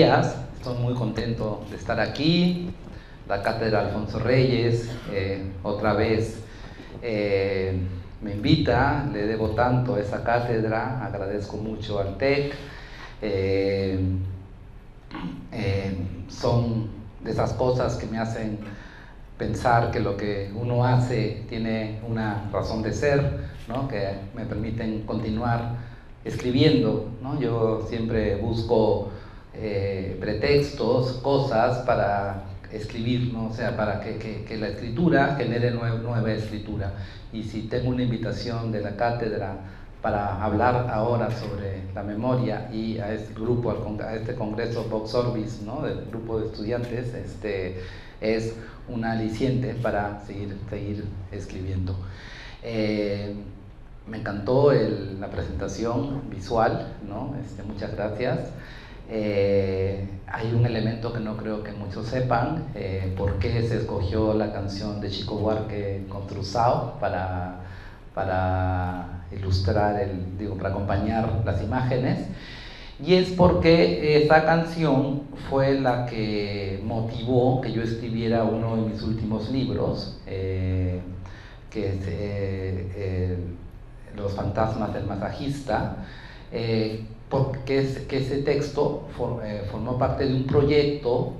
días, estoy muy contento de estar aquí. La Cátedra Alfonso Reyes otra vez me invita, le debo tanto a esa cátedra, agradezco mucho al TEC. Son de esas cosas que me hacen pensar que lo que uno hace tiene una razón de ser, ¿no? Que me permiten continuar escribiendo, ¿no? Yo siempre busco pretextos, cosas para escribir, ¿no? O sea, para que la escritura genere nueva escritura. Y si tengo una invitación de la cátedra para hablar ahora sobre la memoria y a este grupo, a este congreso Vox Orbis, ¿no? Del grupo de estudiantes, es un aliciente para seguir escribiendo. Me encantó la presentación visual, ¿no? Muchas gracias. Hay un elemento que no creo que muchos sepan, por qué se escogió la canción de Chico Buarque Construçao para ilustrar, para acompañar las imágenes. Y es porque esa canción fue la que motivó que yo escribiera uno de mis últimos libros, que es Los fantasmas del masajista, porque ese texto formó parte de un proyecto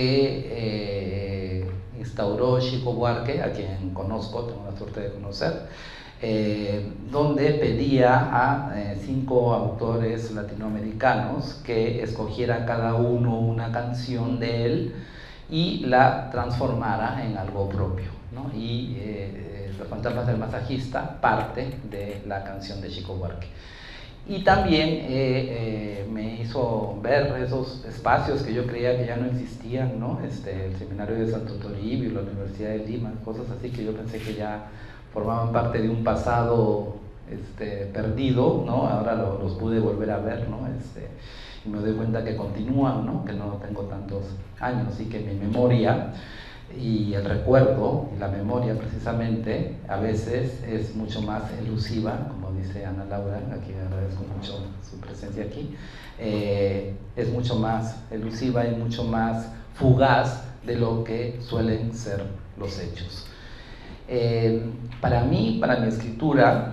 que instauró Chico Buarque, a quien conozco, tengo la suerte de conocer, donde pedía a 5 autores latinoamericanos que escogieran cada uno una canción de él y la transformara en algo propio, ¿no? Y Los fantasmas del masajista parte de la canción de Chico Buarque. Y también me hizo ver esos espacios que yo creía que ya no existían, ¿no? El seminario de Santo Toribio, la Universidad de Lima, cosas así que yo pensé que ya formaban parte de un pasado perdido, ¿no? Ahora los pude volver a ver, ¿no? Y me doy cuenta que continúan, ¿no? Que no tengo tantos años y que mi memoria y el recuerdo y la memoria precisamente a veces es mucho más elusiva, como dice Ana Laura, a quien agradezco mucho su presencia aquí, es mucho más elusiva y mucho más fugaz de lo que suelen ser los hechos. Para mí, para mi escritura,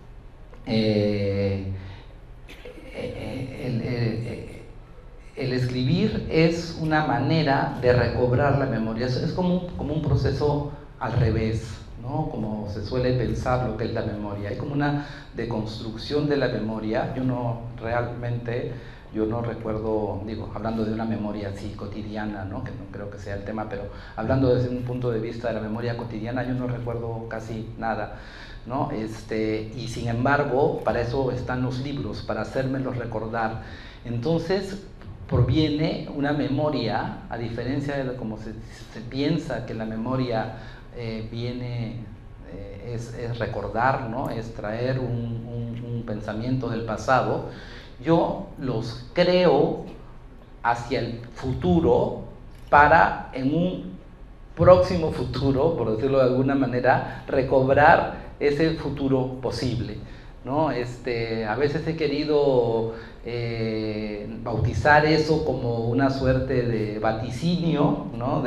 el escribir es una manera de recobrar la memoria, es como un proceso al revés, ¿no? Como se suele pensar lo que es la memoria, hay como una deconstrucción de la memoria. Yo no recuerdo, hablando de una memoria así cotidiana, ¿no? Que no creo que sea el tema, pero hablando desde un punto de vista de la memoria cotidiana, yo no recuerdo casi nada, ¿no? Y sin embargo, para eso están los libros, para hacérmelos recordar. Entonces proviene una memoria, a diferencia de como se piensa que la memoria es recordar, ¿no? Es traer un pensamiento del pasado. Yo los creo hacia el futuro para, en un próximo futuro, por decirlo de alguna manera, recobrar ese futuro posible, ¿no? A veces he querido bautizar eso como una suerte de vaticinio, ¿no?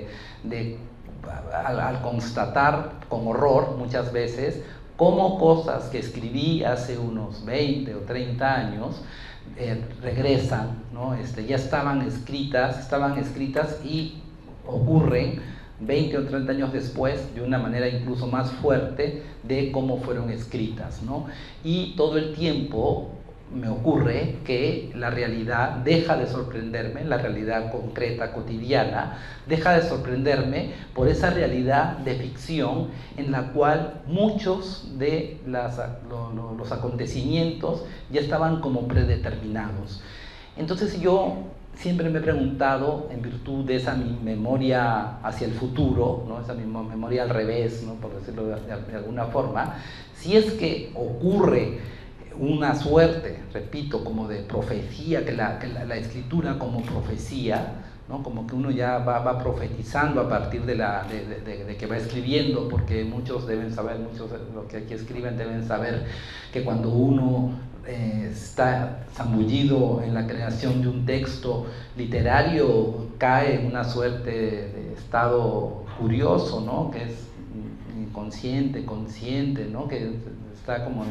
Al constatar con horror muchas veces cómo cosas que escribí hace unos 20 o 30 años regresan, ¿no? Ya estaban escritas y ocurren 20 o 30 años después de una manera incluso más fuerte de cómo fueron escritas, ¿no? Y todo el tiempo me ocurre que la realidad deja de sorprenderme, la realidad concreta, cotidiana, deja de sorprenderme por esa realidad de ficción en la cual muchos de los acontecimientos ya estaban como predeterminados. Entonces yo siempre me he preguntado, en virtud de esa mi memoria hacia el futuro, ¿no? Esa mi memoria al revés, ¿no? Por decirlo de alguna forma, si es que ocurre una suerte, repito, como de profecía, que la escritura como profecía, ¿no? Como que uno ya va profetizando a partir de que va escribiendo, porque muchos deben saber, muchos de los que aquí escriben deben saber que cuando uno está zambullido en la creación de un texto literario, cae en una suerte de estado curioso, ¿no? Que es inconsciente, consciente, ¿no? Que está como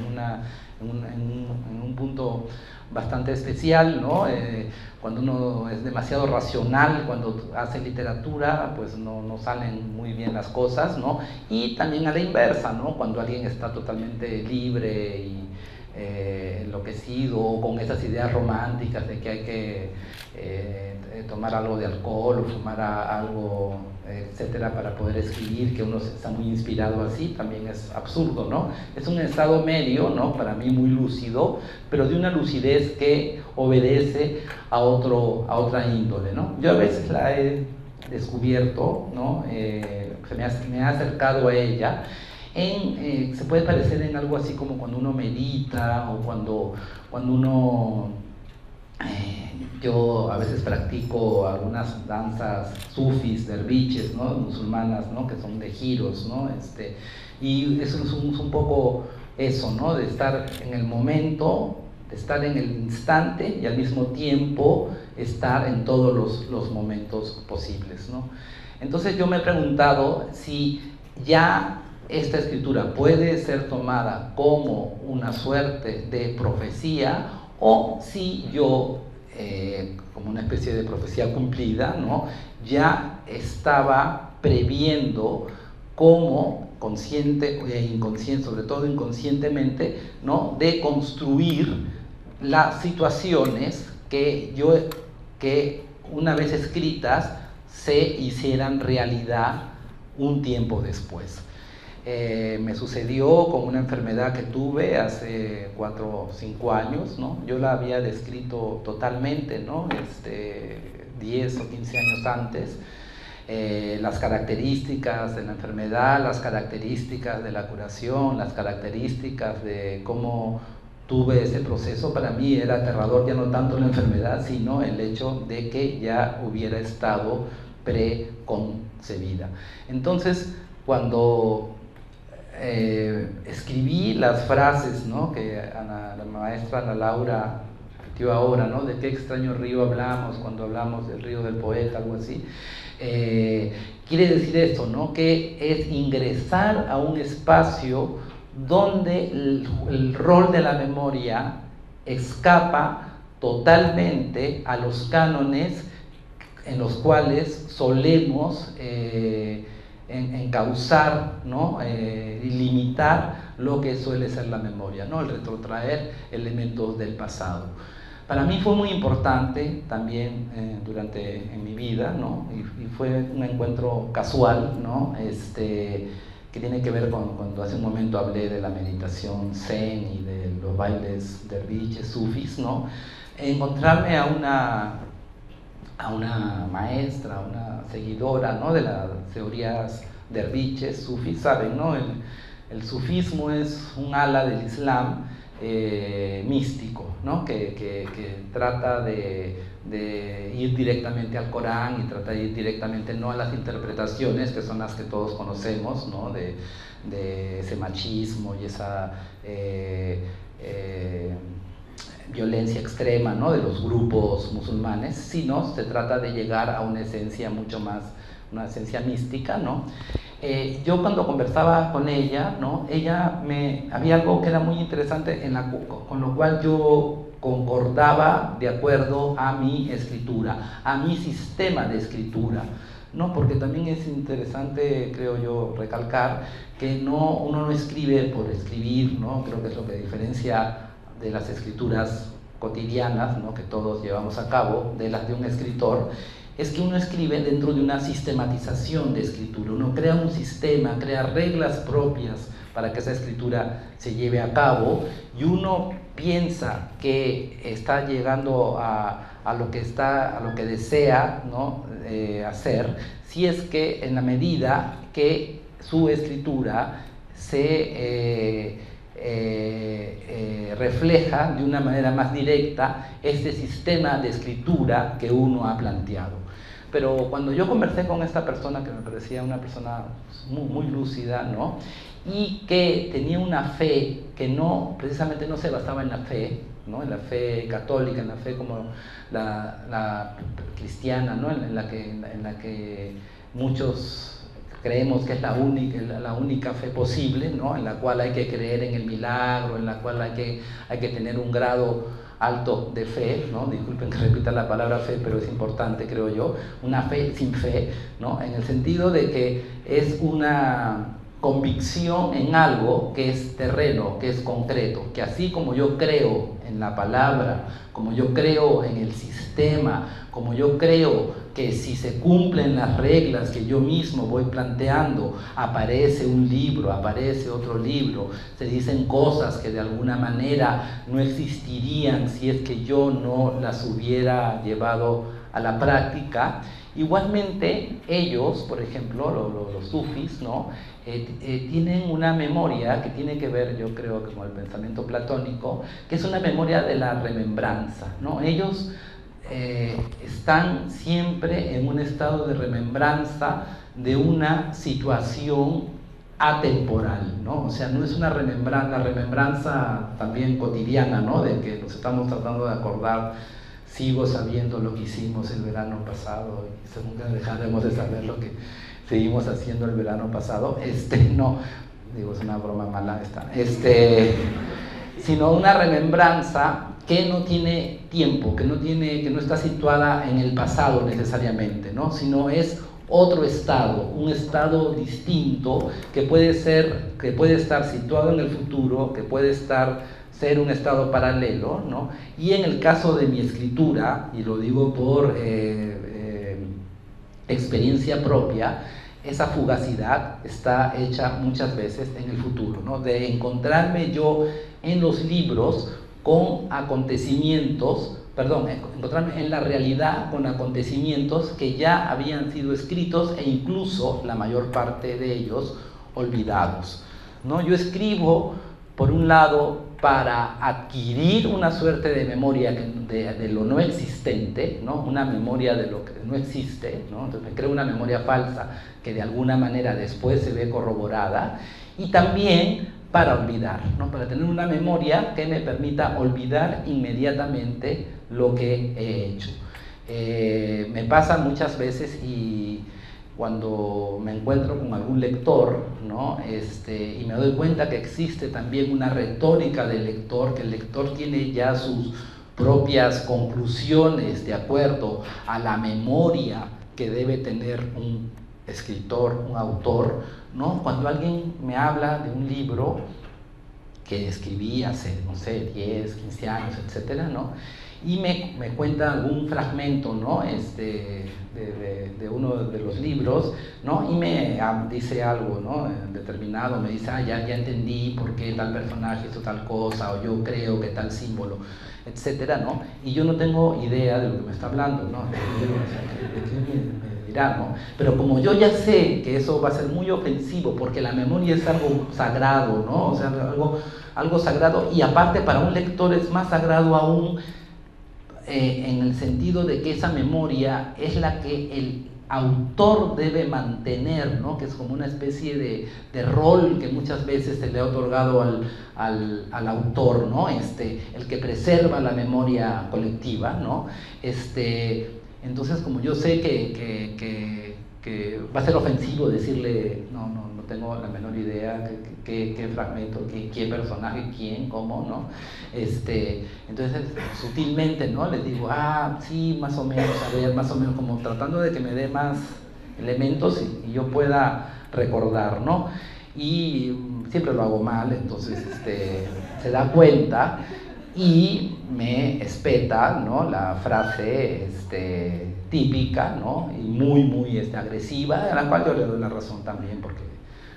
en un punto bastante especial, ¿no? Cuando uno es demasiado racional, cuando hace literatura, pues no salen muy bien las cosas, ¿no? Y también a la inversa, ¿no? Cuando alguien está totalmente libre y enloquecido, con esas ideas románticas de que hay que tomar algo de alcohol o fumar algo, etcétera, para poder escribir, que uno está muy inspirado así, también es absurdo, ¿no? Es un estado medio, ¿no? Para mí muy lúcido, pero de una lucidez que obedece a otra índole, ¿no? Yo a veces la he descubierto, ¿no? Me ha acercado a ella. Se puede parecer en algo así como cuando uno medita o cuando uno, yo a veces practico algunas danzas sufis, derviches, ¿no? Musulmanas, ¿no? Que son de giros, ¿no? Y eso es un poco eso, ¿no? De estar en el momento, de estar en el instante y al mismo tiempo estar en todos los momentos posibles, ¿no? Entonces yo me he preguntado si ya esta escritura puede ser tomada como una suerte de profecía o si yo, como una especie de profecía cumplida, ¿no? Ya estaba previendo cómo consciente e inconsciente, sobre todo inconscientemente, ¿no? De construir las situaciones que una vez escritas se hicieran realidad un tiempo después. Me sucedió con una enfermedad que tuve hace 4 o 5 años, ¿no? Yo la había descrito totalmente, ¿no? 10 o 15 años antes. Las características de la enfermedad, las características de la curación, las características de cómo tuve ese proceso, para mí era aterrador ya no tanto la enfermedad, sino el hecho de que ya hubiera estado preconcebida. Entonces, cuando escribí las frases, ¿no? Que la maestra Ana Laura repitió ahora, ¿no? De qué extraño río hablamos cuando hablamos del río del poeta, algo así. Quiere decir esto, ¿no? Que es ingresar a un espacio donde el rol de la memoria escapa totalmente a los cánones en los cuales solemos encauzar, ¿no? Y limitar lo que suele ser la memoria, ¿no? El retrotraer elementos del pasado. Para mí fue muy importante también en mi vida, ¿no? Y fue un encuentro casual, ¿no? Que tiene que ver con cuando hace un momento hablé de la meditación zen y de los bailes derviches, sufis, ¿no? Encontrarme a una maestra, a una seguidora, ¿no? De las teorías derviches, sufis, ¿saben? ¿No? El sufismo es un ala del Islam místico, ¿no? Que trata de ir directamente al Corán y trata de ir directamente no a las interpretaciones que son las que todos conocemos, ¿no? De ese machismo y esa violencia extrema, ¿no? De los grupos musulmanes, sino se trata de llegar a una esencia mucho más, una esencia mística, ¿no? Yo cuando conversaba con ella, ¿no? Había algo que era muy interesante con lo cual yo concordaba de acuerdo a mi escritura, a mi sistema de escritura, ¿no? Porque también es interesante, creo yo, recalcar que uno no escribe por escribir, ¿no? Creo que es lo que diferencia de las escrituras cotidianas, ¿no? Que todos llevamos a cabo, de las de un escritor, es que uno escribe dentro de una sistematización de escritura. Uno crea un sistema, crea reglas propias para que esa escritura se lleve a cabo, y uno piensa que está llegando a lo que desea, ¿no? Hacer, si es que en la medida que su escritura se refleja de una manera más directa este sistema de escritura que uno ha planteado. Pero cuando yo conversé con esta persona, que me parecía una persona muy, muy lúcida, ¿no? Y que tenía una fe que no, precisamente no se basaba en la fe, ¿no? En la fe católica, en la fe como la cristiana, ¿no? En la que muchos creemos que es la única fe posible, ¿no? En la cual hay que creer en el milagro, en la cual hay que tener un grado alto de fe, ¿no? Disculpen que repita la palabra fe, pero es importante, creo yo, una fe sin fe, ¿no? En el sentido de que es una convicción en algo que es terreno, que es concreto, que así como yo creo en la palabra, como yo creo en el sistema, como yo creo que si se cumplen las reglas que yo mismo voy planteando, aparece un libro, aparece otro libro, se dicen cosas que de alguna manera no existirían si es que yo no las hubiera llevado a la práctica. Igualmente ellos, por ejemplo, los sufis, ¿no? Tienen una memoria que tiene que ver, yo creo, con el pensamiento platónico, que es una memoria de la remembranza, ¿no? Ellos están siempre en un estado de remembranza de una situación atemporal, ¿no? O sea, no es una remembranza, la remembranza también cotidiana, ¿no? De que nos estamos tratando de acordar, sigo sabiendo lo que hicimos el verano pasado y nunca dejaremos de saber lo que seguimos haciendo el verano pasado, no, digo, es una broma mala esta, sino una remembranza que no tiene tiempo, que no está situada en el pasado necesariamente, ¿no? Sino es otro estado, un estado distinto que puede estar situado en el futuro, que puede ser un estado paralelo, ¿no? Y en el caso de mi escritura, y lo digo por experiencia propia, esa fugacidad está hecha muchas veces en el futuro, ¿no? De encontrarme yo en los libros con encontrarme en la realidad con acontecimientos que ya habían sido escritos e incluso la mayor parte de ellos olvidados, ¿no? Yo escribo, por un lado, para adquirir una suerte de memoria de lo no existente, ¿no? Una memoria de lo que no existe, ¿no? Entonces me creo una memoria falsa que de alguna manera después se ve corroborada, y también para olvidar, ¿no? Para tener una memoria que me permita olvidar inmediatamente lo que he hecho. Me pasa muchas veces, y cuando me encuentro con algún lector, ¿no? Y me doy cuenta que existe también una retórica del lector, que el lector tiene ya sus propias conclusiones de acuerdo a la memoria que debe tener un escritor, un autor, ¿no? Cuando alguien me habla de un libro que escribí hace, no sé, 10, 15 años, etcétera, ¿no? Y me cuenta algún fragmento, ¿no? De uno de los libros, ¿no? Y me dice algo, ¿no? Determinado, me dice, ya entendí por qué tal personaje hizo tal cosa, o yo creo que tal símbolo, etcétera, ¿no? Y yo no tengo idea de lo que me está hablando, ¿no? ¿De qué me dirá, ¿no? Pero como yo ya sé que eso va a ser muy ofensivo, porque la memoria es algo sagrado, ¿no? O sea, algo sagrado, y aparte para un lector es más sagrado aún, en el sentido de que esa memoria es la que el autor debe mantener, ¿no? Que es como una especie de rol que muchas veces se le ha otorgado al autor, ¿no? El que preserva la memoria colectiva, ¿no? Entonces, como yo sé que va a ser ofensivo decirle, no tengo la menor idea qué fragmento, qué personaje, quién, cómo, ¿no? Entonces, sutilmente, ¿no? Les digo, sí, más o menos, a ver, más o menos, como tratando de que me dé más elementos y yo pueda recordar, ¿no? Y siempre lo hago mal, entonces se da cuenta y me espeta, ¿no? La frase típica, ¿no? Y muy agresiva, a la cual yo le doy la razón también, porque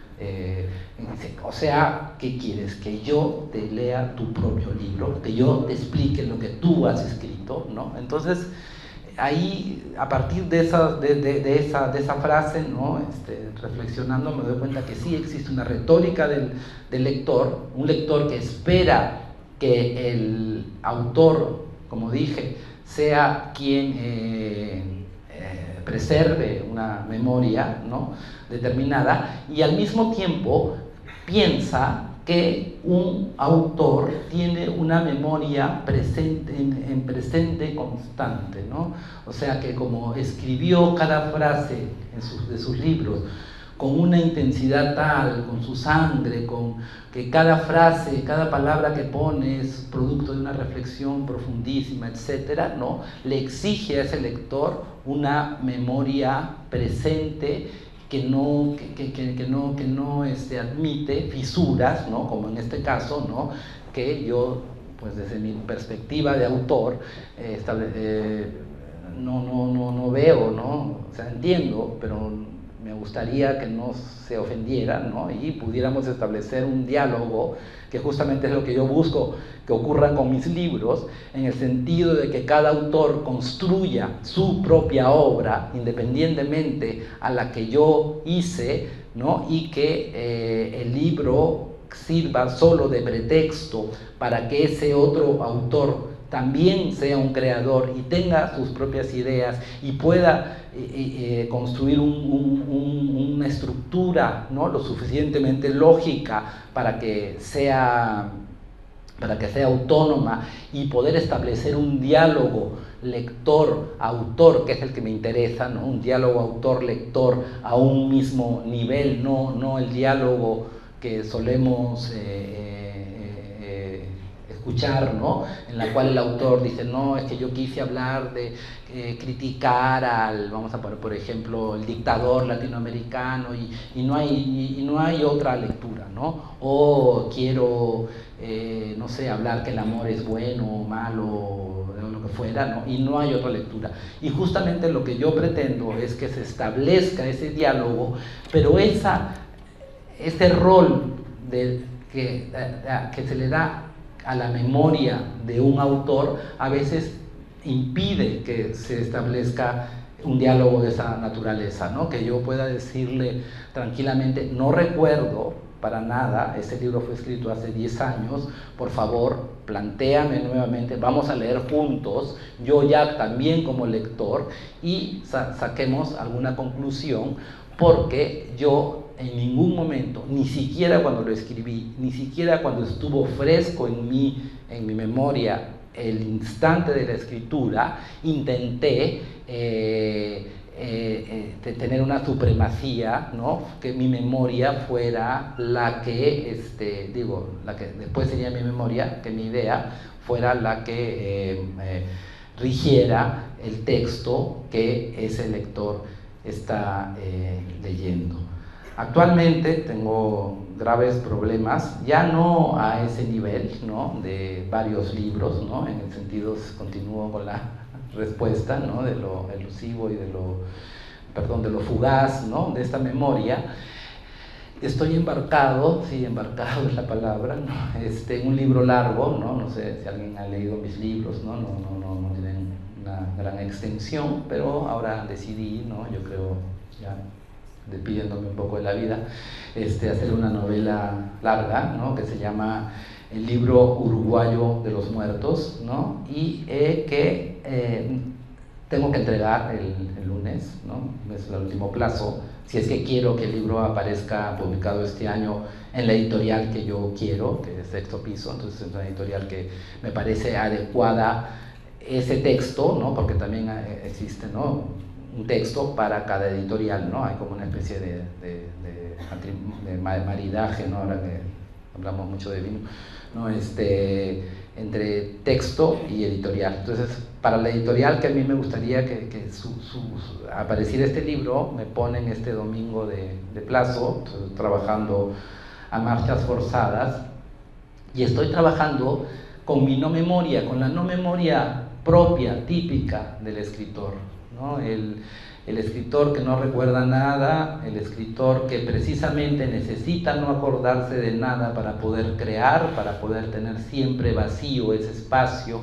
dice, o sea, ¿qué quieres? Que yo te lea tu propio libro, que yo te explique lo que tú has escrito, ¿no? Entonces, ahí, a partir de esa frase, ¿no? Reflexionando, me doy cuenta que sí existe una retórica del lector, un lector que espera que el autor, como dije, sea quien preserve una memoria, ¿no?, determinada, y al mismo tiempo piensa que un autor tiene una memoria presente, en presente constante, ¿no? O sea que como escribió cada frase de sus libros con una intensidad tal, con su sangre, con que cada frase, cada palabra que pone es producto de una reflexión profundísima, etcétera, ¿no?, le exige a ese lector una memoria presente que no admite fisuras, ¿no?, como en este caso, ¿no?, que yo, pues desde mi perspectiva de autor, no veo, ¿no? O sea, entiendo, pero me gustaría que no se ofendiera, ¿no?, y pudiéramos establecer un diálogo, que justamente es lo que yo busco que ocurra con mis libros, en el sentido de que cada autor construya su propia obra independientemente a la que yo hice, ¿no?, y que el libro sirva solo de pretexto para que ese otro autor también sea un creador y tenga sus propias ideas y pueda construir una estructura, ¿no?, lo suficientemente lógica para que sea autónoma y poder establecer un diálogo lector-autor, que es el que me interesa, ¿no?, un diálogo autor-lector a un mismo nivel, no el diálogo que solemos escuchar, ¿no?, en la cual el autor dice, no, es que yo quise hablar de criticar al, vamos a poner por ejemplo, el dictador latinoamericano y no hay otra lectura, ¿no? O quiero, no sé, hablar que el amor es bueno o malo o lo que fuera, ¿no?, y no hay otra lectura. Y justamente lo que yo pretendo es que se establezca ese diálogo, pero ese rol que se le da a la memoria de un autor a veces impide que se establezca un diálogo de esa naturaleza, ¿no?, que yo pueda decirle tranquilamente, no recuerdo para nada, este libro fue escrito hace 10 años, por favor, plantéame nuevamente, vamos a leer juntos, yo ya también como lector, y saquemos alguna conclusión, porque yo en ningún momento, ni siquiera cuando lo escribí, ni siquiera cuando estuvo fresco en mi memoria el instante de la escritura, intenté tener una supremacía, ¿no?, que mi memoria fuera la que, la que después sería mi memoria, que mi idea fuera la que rigiera el texto que ese lector está leyendo. Actualmente tengo graves problemas, ya no a ese nivel, ¿no?, de varios libros, ¿no?, en el sentido, continúo con la respuesta, ¿no?, de lo elusivo y de lo fugaz, ¿no?, de esta memoria. Estoy embarcado, sí, embarcado es la palabra, ¿no?, en un libro largo, no sé si alguien ha leído mis libros, no tienen una gran extensión, pero ahora decidí, ¿no?, yo creo, ya despidiéndome un poco de la vida, hacer una novela larga, ¿no?, que se llama El libro uruguayo de los muertos, ¿no?, y que tengo que entregar el lunes, ¿no?, es el último plazo, si es que quiero que el libro aparezca publicado este año en la editorial que yo quiero, que es Sexto Piso. Entonces es una editorial que me parece adecuada ese texto, ¿no?, porque también existe, ¿no?, un texto para cada editorial, ¿no?, hay como una especie de maridaje, ¿no?, ahora que hablamos mucho de vino, ¿no?, entre texto y editorial. Entonces, para la editorial que a mí me gustaría que apareciera este libro, me ponen este domingo de plazo, estoy trabajando a marchas forzadas, y estoy trabajando con mi no memoria, con la no memoria propia, típica del escritor, ¿no? El escritor que no recuerda nada, el escritor que precisamente necesita no acordarse de nada para poder crear, para poder tener siempre vacío ese espacio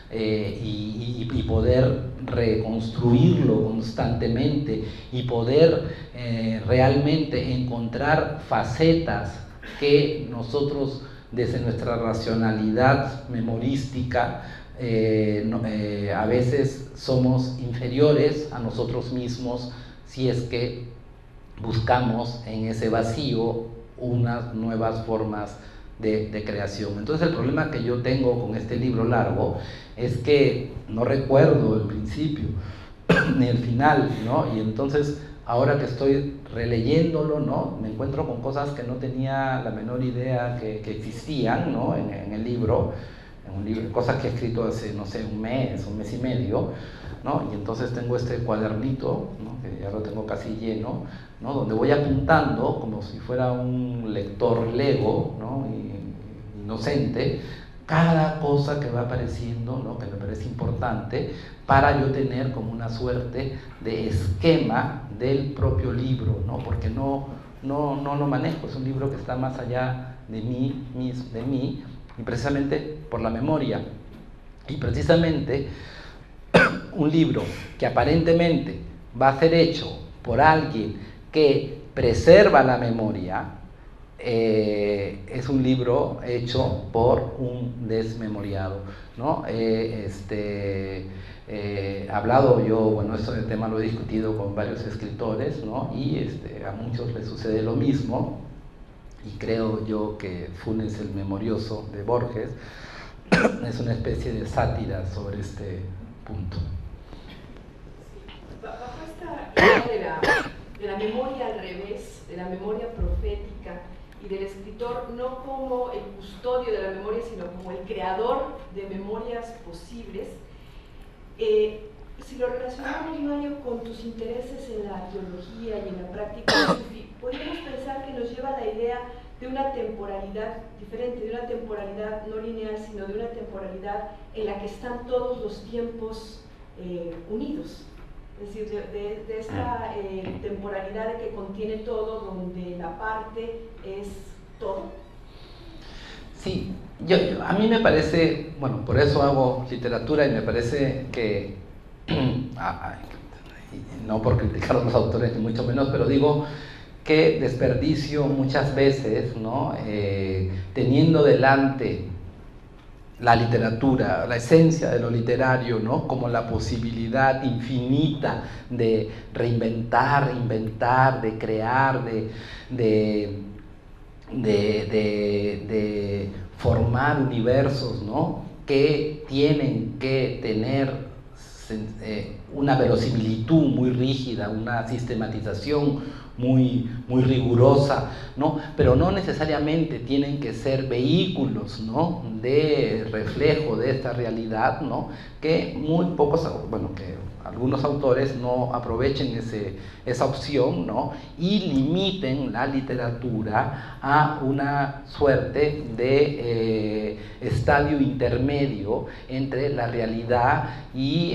y poder reconstruirlo constantemente y poder realmente encontrar facetas que nosotros desde nuestra racionalidad memorística, a veces somos inferiores a nosotros mismos si es que buscamos en ese vacío unas nuevas formas de creación. Entonces el problema que yo tengo con este libro largo es que no recuerdo el principio ni el final, ¿no? Y entonces ahora que estoy releyéndolo, ¿no?, me encuentro con cosas que no tenía la menor idea que existían, ¿no?, en el libro, cosas que he escrito hace, no sé, un mes y medio, ¿no? Y entonces tengo este cuadernito, ¿no?, que ya lo tengo casi lleno, ¿no?, donde voy apuntando como si fuera un lector Lego, ¿no?, inocente, cada cosa que va apareciendo, ¿no?, que me parece importante, para yo tener como una suerte de esquema del propio libro, ¿no?, porque no lo manejo, es un libro que está más allá de mí, y precisamente por la memoria. Y precisamente un libro que aparentemente va a ser hecho por alguien que preserva la memoria, es un libro hecho por un desmemoriado, ¿no? Hablado yo, bueno, este tema lo he discutido con varios escritores, ¿no?, y a muchos les sucede lo mismo, y creo yo que Funes el Memorioso de Borges es una especie de sátira sobre este punto. Bajo esta idea de la memoria al revés, de la memoria profética y del escritor no como el custodio de la memoria, sino como el creador de memorias posibles, si lo relacionamos, Mario, con tus intereses en la teología y en la práctica sufi, podríamos pensar que nos lleva a la idea de una temporalidad diferente, de una temporalidad no lineal, sino de una temporalidad en la que están todos los tiempos unidos. Es decir, de esta temporalidad de que contiene todo, donde la parte es todo. Sí, a mí me parece, bueno, por eso hago literatura, y me parece que, no por criticar a los autores ni mucho menos, pero digo que desperdicio muchas veces, ¿no?, teniendo delante la literatura, la esencia de lo literario, ¿no?, como la posibilidad infinita de reinventar, inventar, de crear, de formar universos, ¿no?, que tienen que tener una verosimilitud muy rígida, una sistematización muy rigurosa, ¿no?, pero no necesariamente tienen que ser vehículos, ¿no?, de reflejo de esta realidad, ¿no?, que muy pocos, bueno, que algunos autores no aprovechen esa opción, ¿no?, y limiten la literatura a una suerte de estadio intermedio entre la realidad y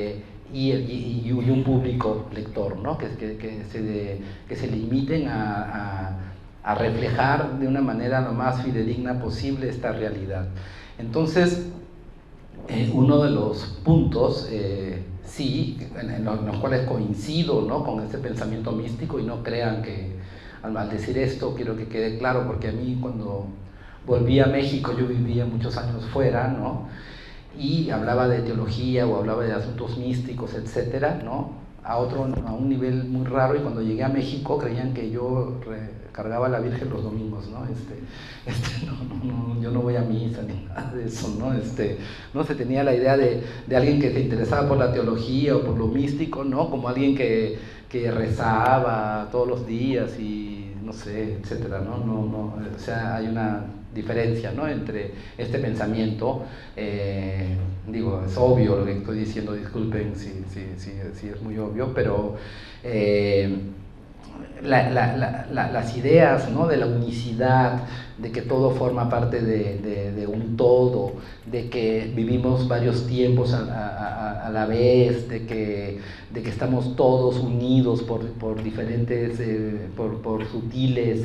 un público lector, ¿no?, que se limiten a reflejar de una manera lo más fidedigna posible esta realidad. Entonces, uno de los puntos, sí, en los cuales coincido, ¿no?, con este pensamiento místico, y no crean que al decir esto quiero que quede claro, porque a mí cuando volví a México, yo vivía muchos años fuera, ¿no?, y hablaba de teología o hablaba de asuntos místicos, etcétera, ¿no?, a un nivel muy raro, y cuando llegué a México creían que yo cargaba a la Virgen los domingos, ¿no? Yo no voy a misa ni nada de eso, ¿no? No se tenía la idea de alguien que se interesaba por la teología o por lo místico, ¿no?, como alguien que rezaba todos los días y no sé, etcétera, ¿no? O sea, hay una diferencia, ¿no?, entre este pensamiento, digo, es obvio lo que estoy diciendo, disculpen si es muy obvio, pero las ideas, ¿no?, de la unicidad, de que todo forma parte de un todo, de que vivimos varios tiempos a la vez, de que estamos todos unidos por diferentes, por sutiles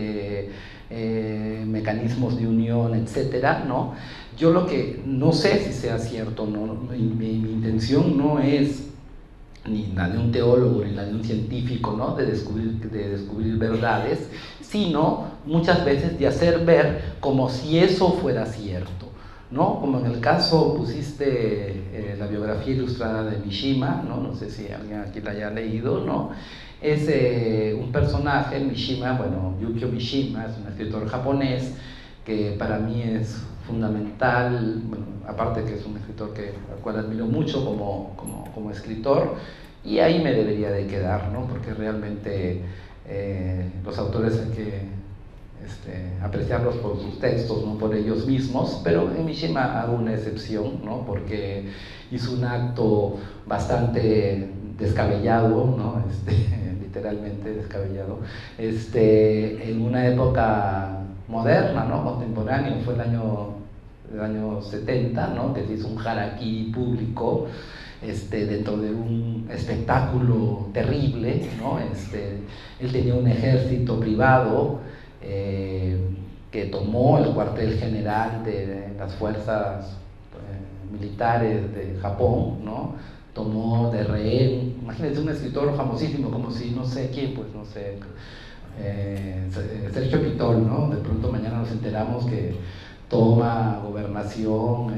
mecanismos de unión, etcétera, ¿no? Yo lo que no sé si sea cierto, ¿no? Mi intención no es ni la de un teólogo ni la de un científico, ¿no?, de descubrir verdades, sino muchas veces de hacer ver como si eso fuera cierto, ¿no? Como en el caso pusiste la biografía ilustrada de Mishima, ¿no? No sé si alguien aquí la haya leído, ¿no? Es un personaje, Mishima, bueno, Yukio Mishima, es un escritor japonés que para mí es fundamental, bueno, aparte que es un escritor al cual admiro mucho como escritor, y ahí me debería de quedar, ¿no? Porque realmente los autores hay que apreciarlos por sus textos, no por ellos mismos, pero en Mishima hago una excepción, ¿no? Porque hizo un acto bastante descabellado, ¿no? Literalmente descabellado, en una época moderna, ¿no? Contemporánea, fue el año 70, ¿no? Que se hizo un harakiri público dentro de un espectáculo terrible, ¿no? Él tenía un ejército privado que tomó el cuartel general de las fuerzas militares de Japón, ¿no? Tomó de rehén, imagínense un escritor famosísimo como si no sé quién, pues no sé, Sergio Pitol, ¿no? De pronto mañana nos enteramos que toma gobernación,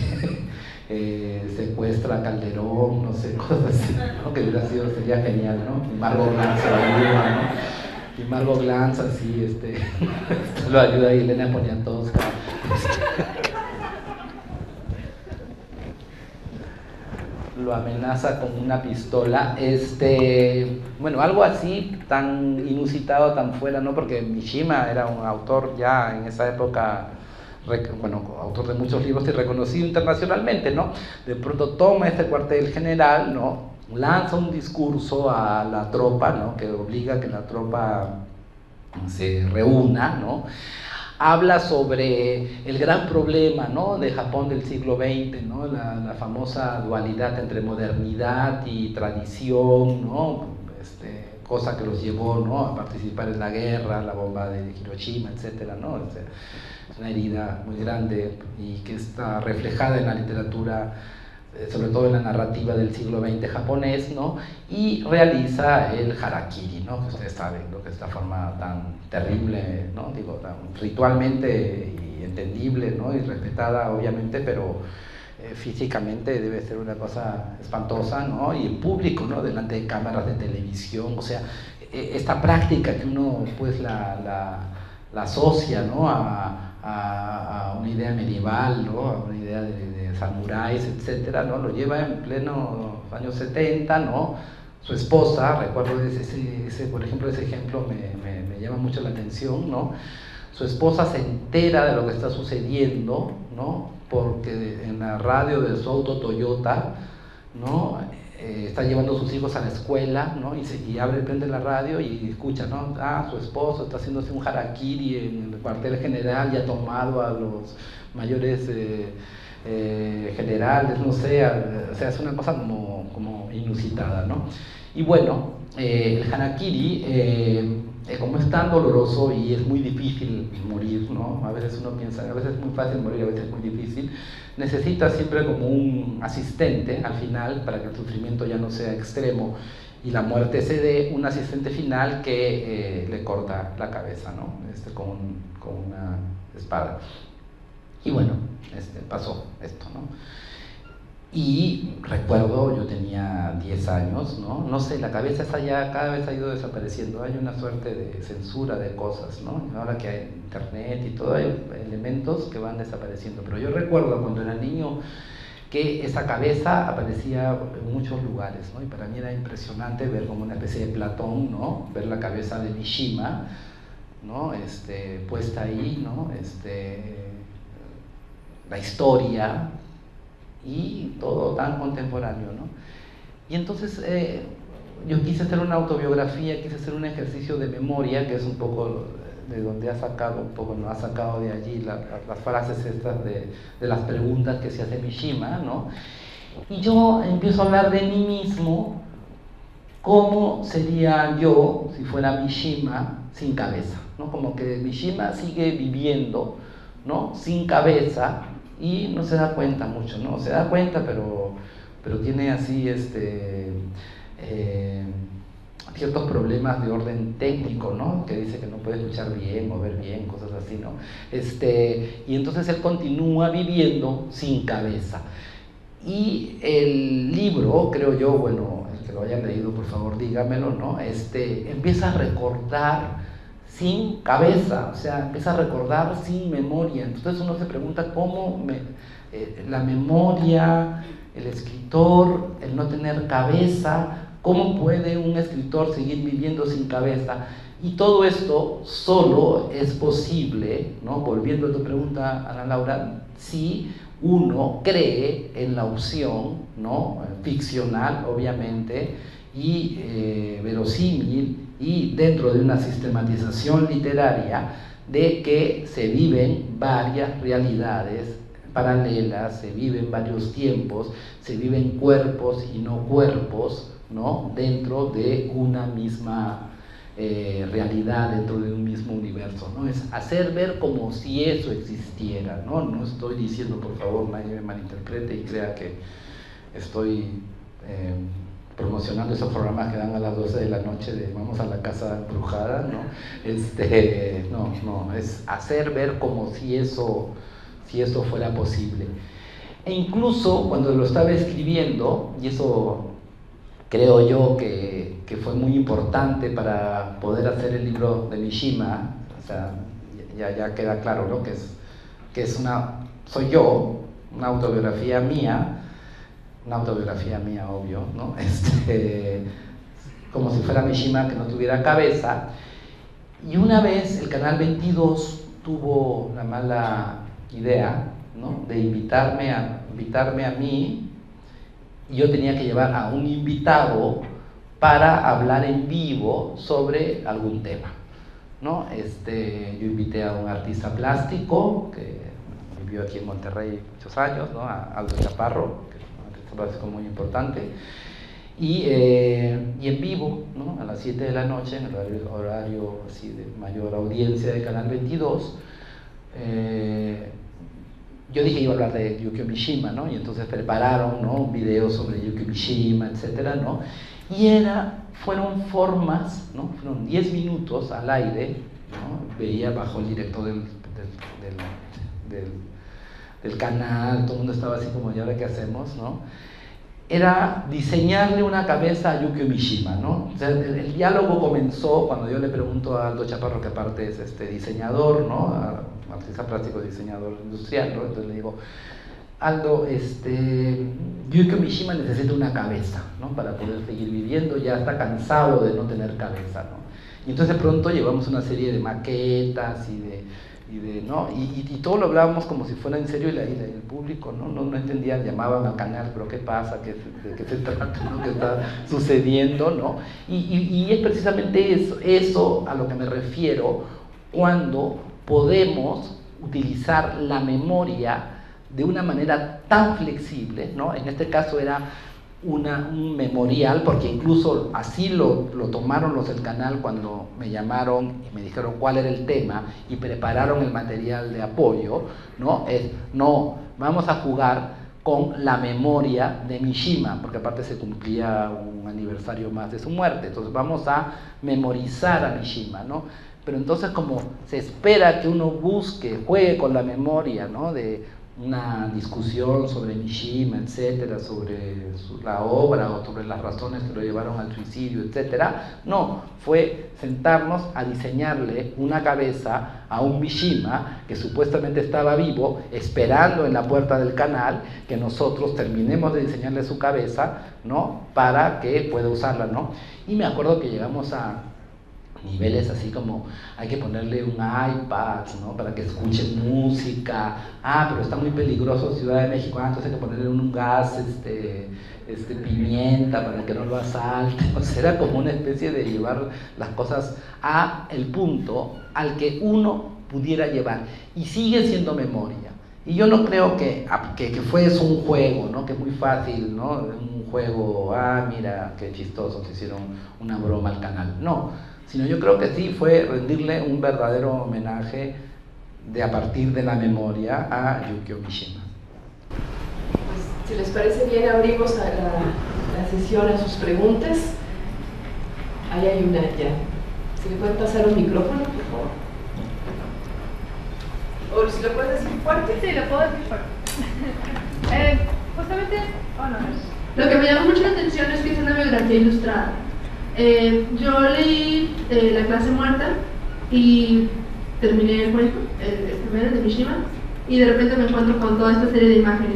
secuestra a Calderón, no sé, cosas así, ¿no? Que sería genial, ¿no? Y Margot Glantz lo ayuda, ¿no? Y Margot Glantz así, lo ayuda, y Elena Poniatowska. Lo amenaza con una pistola, bueno, algo así tan inusitado, tan fuera, ¿no? Porque Mishima era un autor ya en esa época, bueno, autor de muchos libros y reconocido internacionalmente, ¿no? De pronto toma este cuartel general, ¿no? Lanza un discurso a la tropa, ¿no? Que obliga a que la tropa se reúna, ¿no? Habla sobre el gran problema, ¿no? De Japón del siglo XX, ¿no? La famosa dualidad entre modernidad y tradición, ¿no? Cosa que los llevó, ¿no? A participar en la guerra, la bomba de Hiroshima, etcétera, ¿no? Es una herida muy grande y que está reflejada en la literatura, sobre todo en la narrativa del siglo XX japonés, ¿no? Y realiza el harakiri, ¿no? Que ustedes saben, lo que es esta forma tan terrible, ¿no? Digo, tan ritualmente y entendible, ¿no? Y respetada, obviamente, pero físicamente debe ser una cosa espantosa, ¿no? Y en público, ¿no? Delante de cámaras de televisión, o sea, esta práctica que uno pues la asocia, ¿no? A una idea medieval, ¿no? A una idea de samuráis, etcétera, ¿no? Lo lleva en pleno años 70, ¿no? Su esposa, recuerdo por ejemplo, ese ejemplo me llama mucho la atención, ¿no? Su esposa se entera de lo que está sucediendo, ¿no? Porque en la radio de su auto Toyota, ¿no? Está llevando a sus hijos a la escuela, ¿no? Y prende la radio y escucha, ¿no? Ah, su esposo está haciéndose un harakiri en el cuartel general y ha tomado a los mayores generales, no sé, o sea, es una cosa como inusitada, ¿no? Y bueno, el harakiri, como es tan doloroso y es muy difícil morir, ¿no? A veces uno piensa, a veces es muy fácil morir, a veces es muy difícil, necesita siempre como un asistente al final para que el sufrimiento ya no sea extremo y la muerte se dé, un asistente final que le corta la cabeza, ¿no? Con una espada. Y bueno, pasó esto, ¿no? Y recuerdo, yo tenía 10 años, ¿no? No sé, la cabeza esa ya cada vez ha ido desapareciendo, hay una suerte de censura de cosas, ¿no? Ahora que hay internet y todo, hay elementos que van desapareciendo. Pero yo recuerdo cuando era niño que esa cabeza aparecía en muchos lugares, ¿no? Y para mí era impresionante ver como una especie de Platón, ¿no? Ver la cabeza de Mishima, ¿no? Puesta ahí, ¿no? La historia y todo tan contemporáneo, ¿no? Y entonces yo quise hacer una autobiografía, quise hacer un ejercicio de memoria, que es un poco de donde ha sacado, un poco no ha sacado de allí las frases estas de las preguntas que se hace Mishima, ¿no? Y yo empiezo a hablar de mí mismo, cómo sería yo si fuera Mishima sin cabeza, ¿no? Como que Mishima sigue viviendo, ¿no? Sin cabeza, y no se da cuenta mucho, ¿no? Se da cuenta, pero tiene así ciertos problemas de orden técnico, ¿no? Que dice que no puede escuchar bien o ver bien, cosas así, ¿no? Y entonces él continúa viviendo sin cabeza. Y el libro, creo yo, bueno, el que lo haya leído, por favor, dígamelo, ¿no? Empieza a recordar sin cabeza, o sea, empieza a recordar sin memoria. Entonces uno se pregunta cómo la memoria, el escritor, el no tener cabeza, ¿cómo puede un escritor seguir viviendo sin cabeza? Y todo esto solo es posible, ¿no? Volviendo a tu pregunta, Ana Laura, si uno cree en la opción, ¿no? Ficcional, obviamente, y verosímil, y dentro de una sistematización literaria, de que se viven varias realidades paralelas, se viven varios tiempos, se viven cuerpos y no cuerpos, ¿no? Dentro de una misma realidad, dentro de un mismo universo, ¿no? Es hacer ver como si eso existiera, ¿no? No estoy diciendo, por favor, nadie me malinterprete y crea que estoy promocionando esos programas que dan a las 12 de la noche de vamos a la casa embrujada, ¿no? No, es hacer ver como si eso fuera posible. E incluso cuando lo estaba escribiendo, y eso creo yo que fue muy importante para poder hacer el libro de Mishima, o sea, ya queda claro, ¿no? Que soy yo, una autobiografía mía, obvio, ¿no? Como si fuera Mishima que no tuviera cabeza. Y una vez el Canal 22 tuvo la mala idea, ¿no? De invitarme a mí, y yo tenía que llevar a un invitado para hablar en vivo sobre algún tema, ¿no? Yo invité a un artista plástico que vivió aquí en Monterrey muchos años, ¿no? A Aldo Chaparro, que es un artista plástico muy importante, y en vivo, ¿no? A las 7 de la noche, en el horario así de mayor audiencia de Canal 22, yo dije iba a hablar de Yukio Mishima, ¿no? Y entonces prepararon, ¿no? Un video sobre Yukio Mishima, etcétera, ¿no? Y fueron formas, ¿no? Fueron 10 minutos al aire, ¿no? Veía bajo el director del canal, todo el mundo estaba así como, ¿y ahora qué hacemos, no? Era diseñarle una cabeza a Yukio Mishima, ¿no? O sea, el diálogo comenzó cuando yo le pregunto a Aldo Chaparro, que aparte es diseñador, ¿no? Artista plástico, diseñador industrial, ¿no? Entonces le digo, Aldo, Yukio Mishima necesita una cabeza, ¿no? Para poder seguir viviendo, ya está cansado de no tener cabeza, ¿no? Y entonces de pronto llevamos una serie de maquetas ¿no? Y todo lo hablábamos como si fuera en serio, y el público no entendían, llamaban al canal, pero ¿qué pasa? ¿De qué se trata? ¿No? ¿Qué está sucediendo? ¿No? Y es precisamente eso a lo que me refiero cuando podemos utilizar la memoria de una manera tan flexible, ¿no? En este caso era un memorial, porque incluso así lo tomaron los del canal cuando me llamaron y me dijeron cuál era el tema y prepararon el material de apoyo, ¿no? Vamos a jugar con la memoria de Mishima, porque aparte se cumplía un aniversario más de su muerte, entonces vamos a memorizar a Mishima, ¿no? Pero entonces como se espera que uno juegue con la memoria, ¿no? De una discusión sobre Mishima, etcétera, sobre la obra o sobre las razones que lo llevaron al suicidio, etcétera. No, fue sentarnos a diseñarle una cabeza a un Mishima que supuestamente estaba vivo, esperando en la puerta del canal que nosotros terminemos de diseñarle su cabeza, ¿no? Para que pueda usarla, ¿no? Y me acuerdo que llegamos a niveles así como hay que ponerle un iPad, ¿no? Para que escuche música. Pero está muy peligroso Ciudad de México, entonces hay que ponerle un gas, pimienta para que no lo asalte. O sea, era como una especie de llevar las cosas a el punto al que uno pudiera llevar, y sigue siendo memoria. Y yo no creo que fue eso un juego, ¿no? Que es muy fácil, ¿no? Un juego, mira, qué chistoso, se hicieron una broma al canal. No, sino yo creo que sí fue rendirle un verdadero homenaje a partir de la memoria a Yukio Mishima. Pues, si les parece bien, abrimos a la sesión a sus preguntas. Ahí hay una ya. ¿Se le puede pasar un micrófono, por favor? O si lo puedes decir fuerte. Sí, lo puedo decir fuerte. Justamente, lo que me llamó mucho la atención es que es una biografía ilustrada. Yo leí La clase muerta y terminé el cuento, el primero de Mishima, y de repente me encuentro con toda esta serie de imágenes.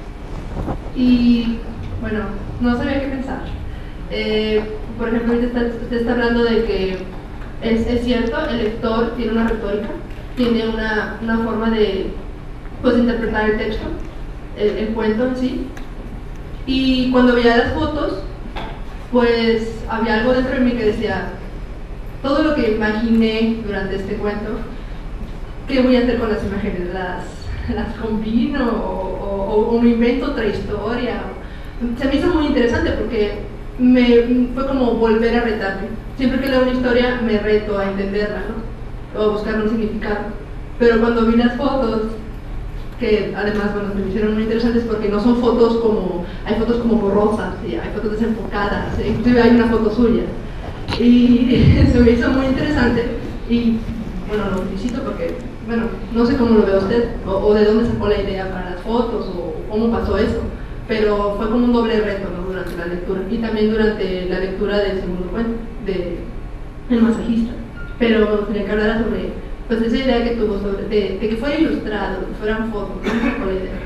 Y bueno, no sabía qué pensar. Por ejemplo, ahorita usted está hablando de que es cierto, el lector tiene una retórica, tiene una forma de pues, interpretar el texto, el cuento en sí. Y cuando veía las fotos, pues había algo dentro de mí que decía, todo lo que imaginé durante este cuento, ¿qué voy a hacer con las imágenes? ¿Las combino o me invento otra historia? Se me hizo muy interesante porque fue como volver a retarme. Siempre que leo una historia me reto a entenderla, ¿no? O a buscar un significado. Pero cuando vi las fotos, que además bueno, me hicieron muy interesantes porque no son fotos como, hay fotos como borrosas, ¿sí? Hay fotos desenfocadas, inclusive hay una foto suya. Y se me hizo muy interesante y bueno, lo felicito porque, bueno, no sé cómo lo ve usted o de dónde sacó la idea para las fotos o cómo pasó eso, pero fue como un doble reto, ¿no? Durante la lectura y también durante la lectura del segundo cuento, de El masajista. Pero me gustaría que hablara sobre pues esa idea que tuvo de que fuera ilustrado, que fueran fotos, ¿no? Por la idea.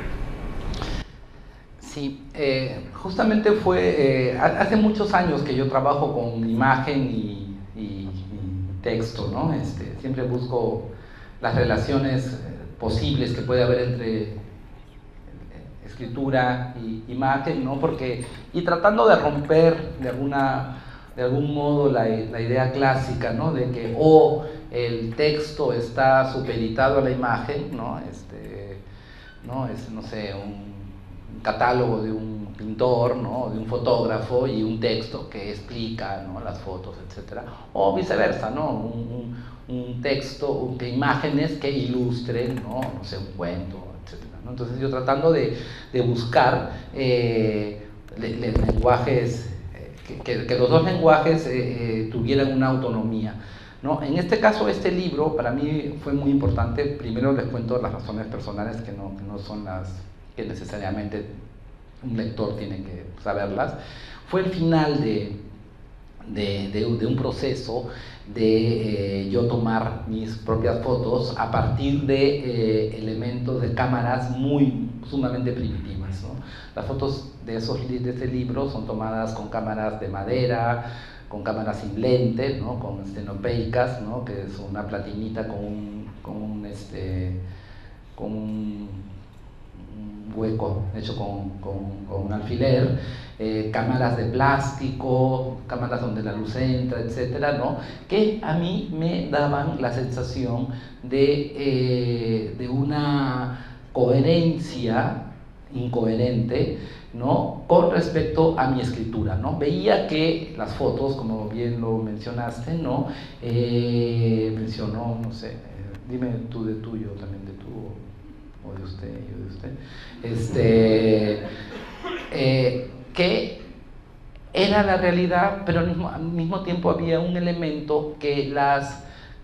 Sí, justamente fue hace muchos años que yo trabajo con imagen y texto, ¿no? Siempre busco las relaciones posibles que puede haber entre escritura y imagen, ¿no? Y tratando de romper de algún modo la idea clásica, ¿no? De que el texto está supeditado a la imagen, ¿no? No sé, un catálogo de un pintor, ¿no? De un fotógrafo y un texto que explica, ¿no? Las fotos, etcétera, o viceversa, ¿no? Un texto, imágenes que ilustren, ¿no? No sé, un cuento, etcétera, ¿no? Entonces yo tratando de buscar lenguajes, que los dos lenguajes tuvieran una autonomía, ¿no? En este caso, este libro para mí fue muy importante. Primero les cuento las razones personales que no son las que necesariamente un lector tiene que saberlas. Fue el final de un proceso de yo tomar mis propias fotos a partir de elementos de cámaras sumamente primitivas, ¿no? Las fotos de este libro son tomadas con cámaras de madera, con cámaras sin lente, ¿no? Con estenopeicas, ¿no? Que es una platinita con un hueco hecho con un alfiler, cámaras de plástico, cámaras donde la luz entra, etcétera, ¿no? Que a mí me daban la sensación de una coherencia incoherente, ¿no? Con respecto a mi escritura, ¿no? Veía que las fotos, como bien lo mencionaste, ¿no? Mencionó, no sé, dime tú de tuyo, también de tú, o de usted, yo de usted, que era la realidad, pero al mismo tiempo había un elemento que las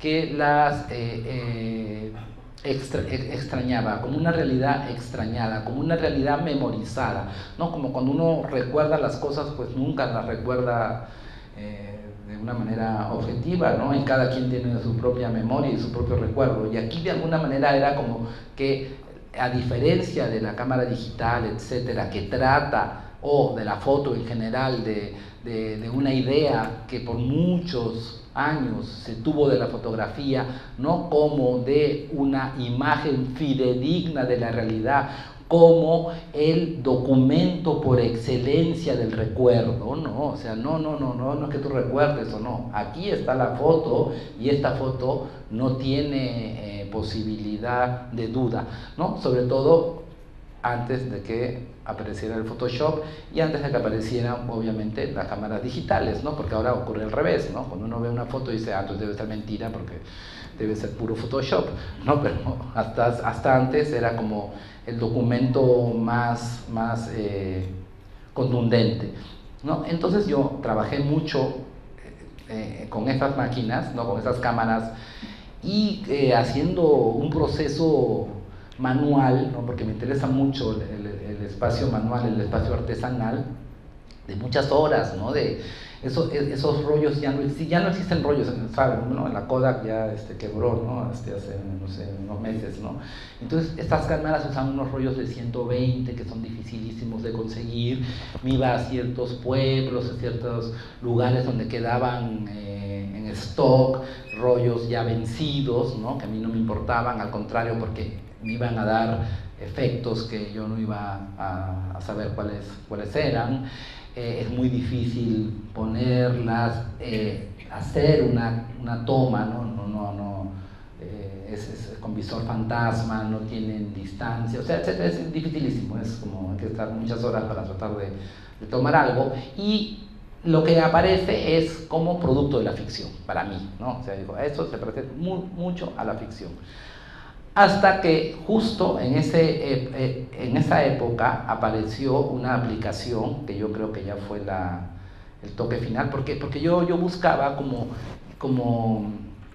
extrañaba, como una realidad extrañada, como una realidad memorizada, ¿no? Como cuando uno recuerda las cosas, pues nunca las recuerda de una manera objetiva, ¿no? Y cada quien tiene su propia memoria y su propio recuerdo. Y aquí de alguna manera era como que, a diferencia de la cámara digital, etcétera, que trata, o de la foto en general, de una idea que por muchos años se tuvo de la fotografía, no como de una imagen fidedigna de la realidad, como el documento por excelencia del recuerdo, ¿no? O sea, no es que tú recuerdes o no, aquí está la foto y esta foto no tiene posibilidad de duda, ¿no? Sobre todo antes de que apareciera el Photoshop y antes de que aparecieran obviamente las cámaras digitales, ¿no? Porque ahora ocurre al revés, ¿no? Cuando uno ve una foto y dice, entonces debe ser mentira porque debe ser puro Photoshop, ¿no? Pero hasta antes era como el documento más contundente, ¿no? Entonces yo trabajé mucho con estas máquinas, ¿no? Con estas cámaras, y haciendo un proceso manual, ¿no? Porque me interesa mucho el espacio manual, el espacio artesanal, de muchas horas, ¿no? De esos rollos ya no existen rollos, ¿saben? ¿No? La Kodak ya quebró, ¿no? Hace, no sé, unos meses, ¿no? Entonces, estas cámaras usan unos rollos de 120 que son dificilísimos de conseguir. Me iba a ciertos pueblos, a ciertos lugares donde quedaban en stock rollos ya vencidos, ¿no? Que a mí no me importaban, al contrario, porque me iban a dar efectos que yo no iba a saber cuáles eran. Es muy difícil ponerlas, hacer una toma, ¿no? Es con visor fantasma, no tienen distancia, o sea, es dificilísimo, es como hay que estar muchas horas para tratar de tomar algo, y lo que aparece es como producto de la ficción, para mí, ¿no? O sea, digo, esto se parece mucho a la ficción. Hasta que justo en esa época apareció una aplicación que yo creo que ya fue el toque final, porque yo buscaba como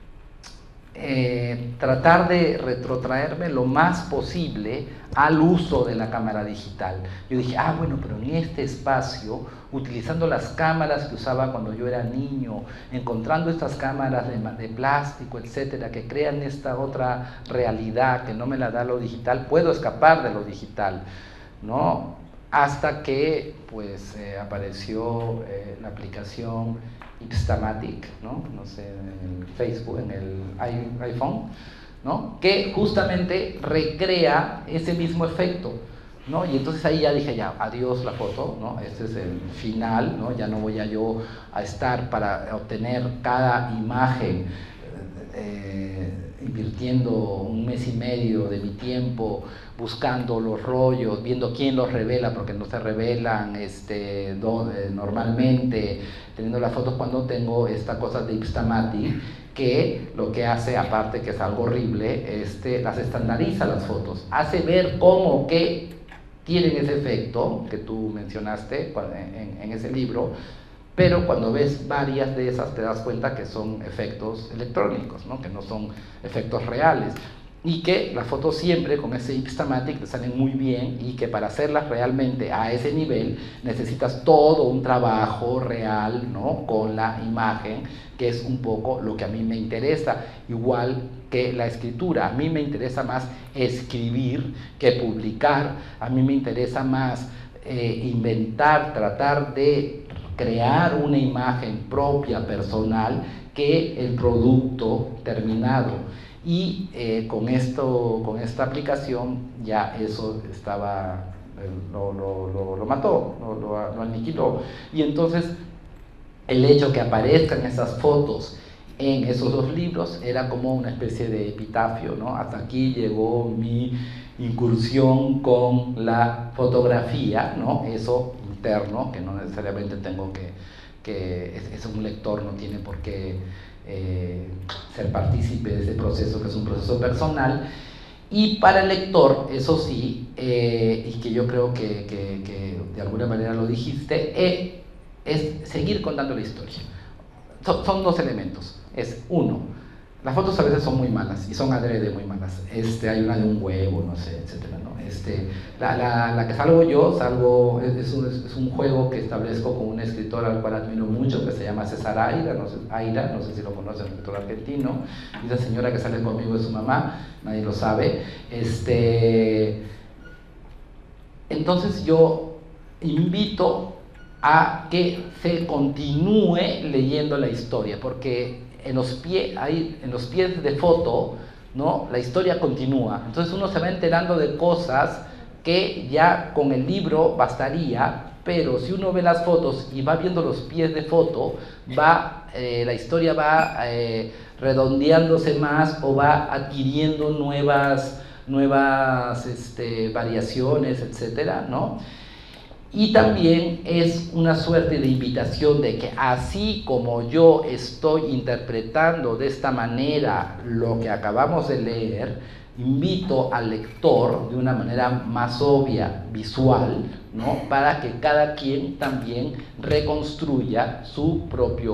tratar de retrotraerme lo más posible al uso de la cámara digital. Yo dije, bueno, pero en este espacio, utilizando las cámaras que usaba cuando yo era niño, encontrando estas cámaras de plástico, etcétera, que crean esta otra realidad que no me la da lo digital, puedo escapar de lo digital, ¿no? Hasta que pues apareció la aplicación Ipstamatic, ¿no? No sé, en el Facebook, en el iPhone, ¿no? Que justamente recrea ese mismo efecto, ¿no? Y entonces ahí ya dije, ya, adiós la foto, ¿no? Este es el final, ¿no? Ya no voy yo a estar para obtener cada imagen invirtiendo 1 mes y medio de mi tiempo buscando los rollos, viendo quién los revela, porque no se revelan normalmente, teniendo las fotos, cuando tengo esta cosa de Ipstamatic, que lo que hace, aparte que es algo horrible, las estandariza las fotos, hace ver cómo que tienen ese efecto que tú mencionaste en ese libro, pero cuando ves varias de esas te das cuenta que son efectos electrónicos, ¿no? Que no son efectos reales, y que las fotos siempre con ese Ipstamatic te salen muy bien, y que para hacerlas realmente a ese nivel necesitas todo un trabajo real, ¿no? Con la imagen, que es un poco lo que a mí me interesa, igual que la escritura. A mí me interesa más escribir que publicar, a mí me interesa más inventar, tratar de crear una imagen propia, personal, que el producto terminado. Y con esta aplicación ya eso estaba, lo mató, lo aniquiló. Y entonces el hecho que aparezcan esas fotos en esos 2 libros era como una especie de epitafio, ¿no? Hasta aquí llegó mi incursión con la fotografía, ¿no? Eso interno, que no necesariamente tengo que es un lector, no tiene por qué ser partícipe de ese proceso, que es un proceso personal. Y para el lector, eso sí, y que yo creo que de alguna manera lo dijiste, es seguir contando la historia. Son 2 elementos. Es uno, las fotos a veces son muy malas, y son adrede muy malas. Hay una de un huevo, no sé, etcétera, ¿no? La que salgo yo, es un juego que establezco con un escritor al cual admiro mucho, que se llama César Aira, no sé si lo conocen, un escritor argentino, y esa señora que sale conmigo es su mamá, nadie lo sabe. Entonces yo invito a que se continúe leyendo la historia, porque en los pies de foto, ¿no? La historia continúa. Entonces uno se va enterando de cosas que ya con el libro bastaría, pero si uno ve las fotos y va viendo los pies de foto, la historia va redondeándose más, o va adquiriendo nuevas variaciones, etcétera, ¿no? Y también es una suerte de invitación de que, así como yo estoy interpretando de esta manera lo que acabamos de leer, invito al lector de una manera más obvia, visual, ¿no? Para que cada quien también reconstruya su propio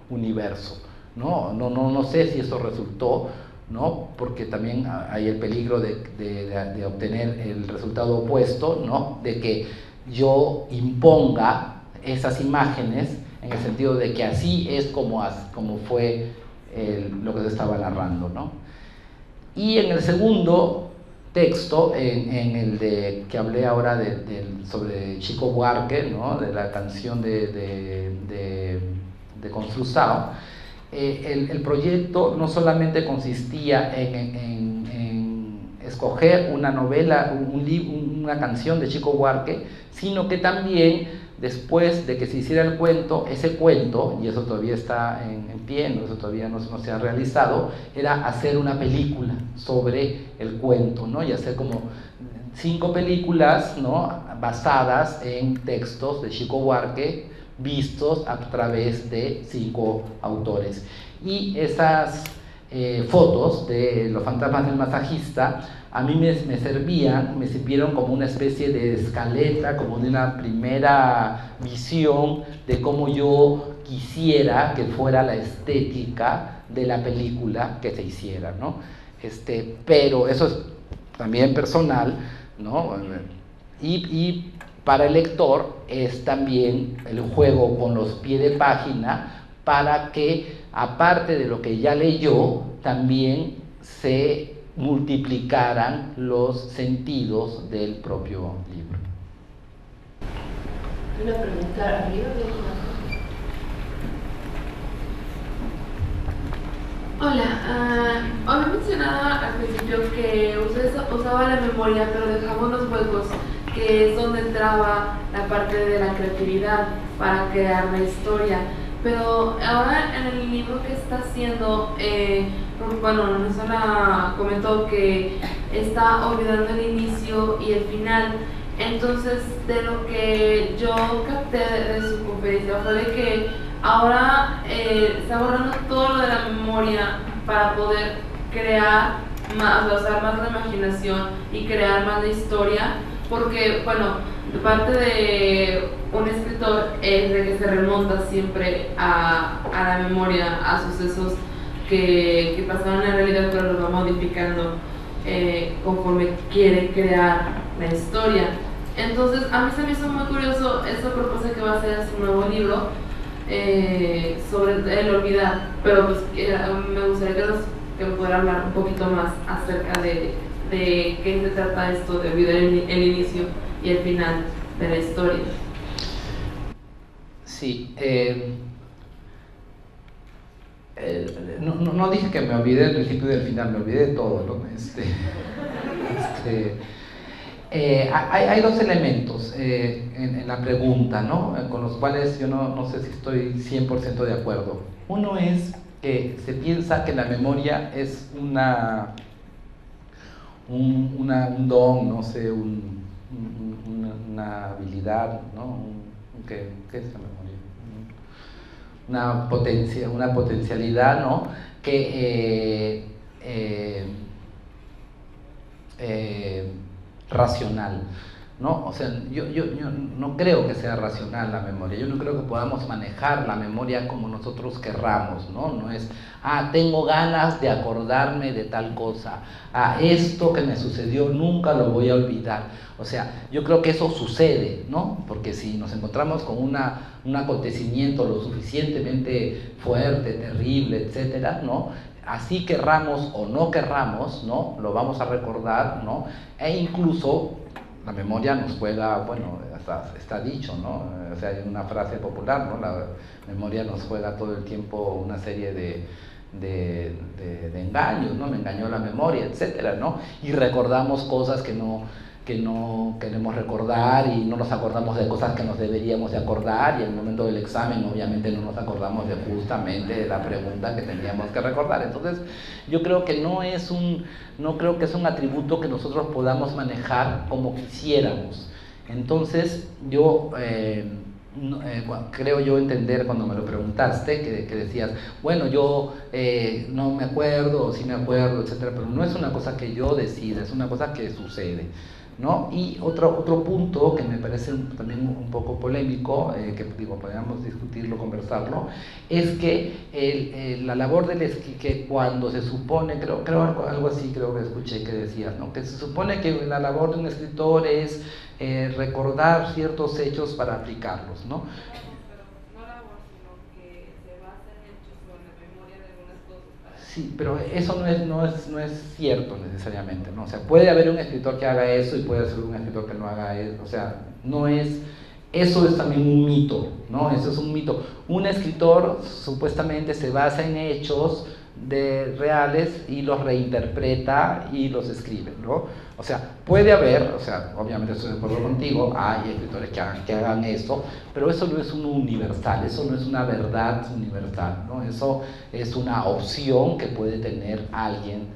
universo, ¿no? No sé si eso resultó, ¿no? Porque también hay el peligro de obtener el resultado opuesto, ¿no? De que yo imponga esas imágenes en el sentido de que así es como fue lo que se estaba narrando, ¿no? Y en el segundo texto, en el que hablé ahora sobre Chico Buarque, ¿no? De la canción de Construção, el proyecto no solamente consistía en escoger una novela, una canción de Chico Buarque, sino que también después de que se hiciera el cuento, ese cuento, y eso todavía está en pie, ¿no? Eso todavía no se ha realizado, era hacer una película sobre el cuento, ¿no? Y hacer como 5 películas, ¿no? Basadas en textos de Chico Buarque, vistos a través de 5 autores. Y esas fotos de Los fantasmas del masajista a mí me sirvieron como una especie de escaleta, como de una primera visión de cómo yo quisiera que fuera la estética de la película que se hiciera, ¿no? Pero eso es también personal, ¿no? Y para el lector es también el juego con los pies de página para que, aparte de lo que ya leyó, también se multiplicaran los sentidos del propio libro. Una pregunta arriba de Hola, había mencionado al principio que ustedes usaban la memoria, pero dejaban los huecos, que es donde entraba la parte de la creatividad para crear la historia. Pero ahora en el libro que está haciendo, bueno, Néstora comentó que está olvidando el inicio y el final. Entonces, de lo que yo capté de su conferencia fue de que ahora está borrando todo lo de la memoria para poder crear más, usar más la imaginación y crear más la historia, porque, bueno, de parte de un escritor es de que se remonta siempre a la memoria, a sucesos que pasaron en la realidad, pero los va modificando conforme quiere crear la historia. Entonces, a mí se me hizo muy curioso esta propuesta que va a hacer su nuevo libro sobre el olvidar, pero pues me gustaría que me pudiera hablar un poquito más acerca de qué se trata esto de olvidar el inicio y el final de la historia. Sí, no dije que me olvidé del principio y del final, me olvidé de todo, ¿no? Hay 2 elementos en la pregunta, ¿no? Con los cuales yo no sé si estoy 100% de acuerdo. Uno es que se piensa que la memoria es un don, no sé, una habilidad, ¿no? ¿Qué es la memoria? Una potencialidad, ¿no? Que racional, ¿no? O sea, yo no creo que sea racional la memoria, yo no creo que podamos manejar la memoria como nosotros querramos, ¿no? No es, tengo ganas de acordarme de tal cosa, esto que me sucedió nunca lo voy a olvidar. O sea, yo creo que eso sucede, ¿no? Porque si nos encontramos con un acontecimiento lo suficientemente fuerte, terrible, etcétera, ¿no? Así querramos o no querramos, ¿no? Lo vamos a recordar, ¿no? E incluso la memoria nos juega, bueno, está dicho, ¿no? O sea, hay una frase popular, ¿no? La memoria nos juega todo el tiempo una serie de engaños, ¿no? Me engañó la memoria, etcétera, ¿no? Y recordamos cosas que no queremos recordar y no nos acordamos de cosas que nos deberíamos de acordar, y en el momento del examen obviamente no nos acordamos justamente de la pregunta que teníamos que recordar. Entonces yo creo que no creo que es un atributo que nosotros podamos manejar como quisiéramos. Entonces yo creo yo entender cuando me lo preguntaste que decías, bueno, yo no me acuerdo o sí me acuerdo, etcétera, pero no es una cosa que yo decida, es una cosa que sucede, ¿no? Y otro punto que me parece también un poco polémico, que digo, podríamos discutirlo, conversarlo, es que la labor que cuando se supone, creo algo así creo que escuché que decías, ¿no? Que se supone que la labor de un escritor es recordar ciertos hechos para aplicarlos, ¿no? Sí, pero eso no es cierto necesariamente, ¿no? O sea, puede haber un escritor que haga eso y puede haber un escritor que no haga eso, o sea, no es, eso es también un mito, ¿no? Eso es un mito. Un escritor supuestamente se basa en hechos reales y los reinterpreta y los escribe, ¿no? O sea, puede haber, o sea, obviamente estoy de acuerdo contigo, hay escritores que hagan eso, pero eso no es un universal, eso no es una verdad universal, ¿no? Eso es una opción que puede tener alguien